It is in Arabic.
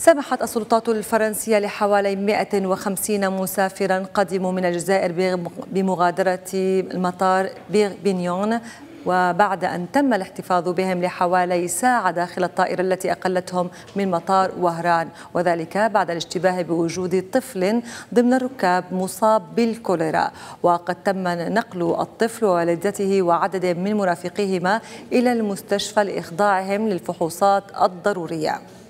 سمحت السلطات الفرنسية لحوالي 150 مسافرا قدموا من الجزائر بمغادرة المطار بيغبينيون، وبعد أن تم الاحتفاظ بهم لحوالي ساعة داخل الطائرة التي أقلتهم من مطار وهران، وذلك بعد الاشتباه بوجود طفل ضمن الركاب مصاب بالكوليرا. وقد تم نقل الطفل ووالدته وعدد من مرافقيهما إلى المستشفى لإخضاعهم للفحوصات الضرورية.